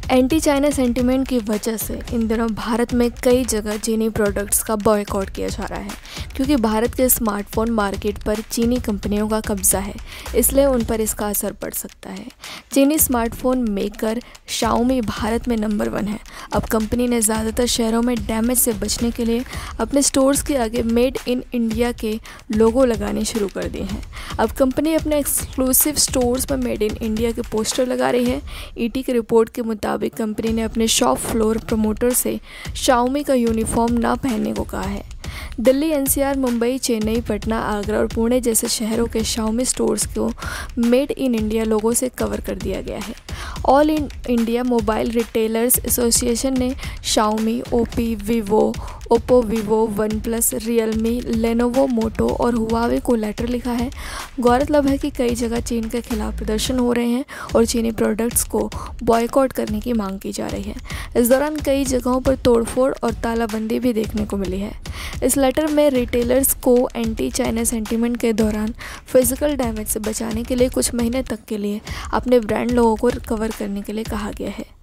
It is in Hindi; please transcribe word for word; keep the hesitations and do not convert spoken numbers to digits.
एंटी चाइना सेंटिमेंट की वजह से इन दिनों भारत में कई जगह चीनी प्रोडक्ट्स का बॉयकॉट किया जा रहा है, क्योंकि भारत के स्मार्टफोन मार्केट पर चीनी कंपनियों का कब्जा है, इसलिए उन पर इसका असर पड़ सकता है। चीनी स्मार्टफोन मेकर शाओमी भारत में नंबर वन है। अब कंपनी ने ज़्यादातर शहरों में डैमेज से बचने के लिए अपने स्टोर्स के आगे मेड इन इंडिया के लोगो लगाने शुरू कर दिए हैं। अब कंपनी अपने एक्सक्लूसिव स्टोर्स पर मेड इन इंडिया के पोस्टर लगा रही है। ईटी की रिपोर्ट के मुताबिक कंपनी ने अपने शॉप फ्लोर प्रमोटर से शाओमी का यूनिफॉर्म ना पहनने को कहा है। दिल्ली, एनसीआर, मुंबई, चेन्नई, पटना, आगरा और पुणे जैसे शहरों के शाओमी स्टोर्स को मेड इन इंडिया लोगों से कवर कर दिया गया है। All in India mobile retailers association ने शाओमी, ओपी, Vivo, Oppo, Vivo, OnePlus, Realme, Lenovo, Moto और हुआवे को लेटर लिखा है। गौरतलब है कि कई जगह चीन के खिलाफ प्रदर्शन हो रहे हैं और चीनी प्रोडक्ट्स को बॉयकॉट करने की मांग की जा रही है। इस दौरान कई जगहों पर तोड़फोड़ और तालाबंदी भी देखने को मिली है। इस लेटर में रिटेलर्स को एंटी चाइना सेंटिमेंट के दौरान फिजिकल डैमेज से बचाने के लिए कुछ महीने तक के लिए अपने ब्रांड लोगों को कवर करने के लिए कहा गया है।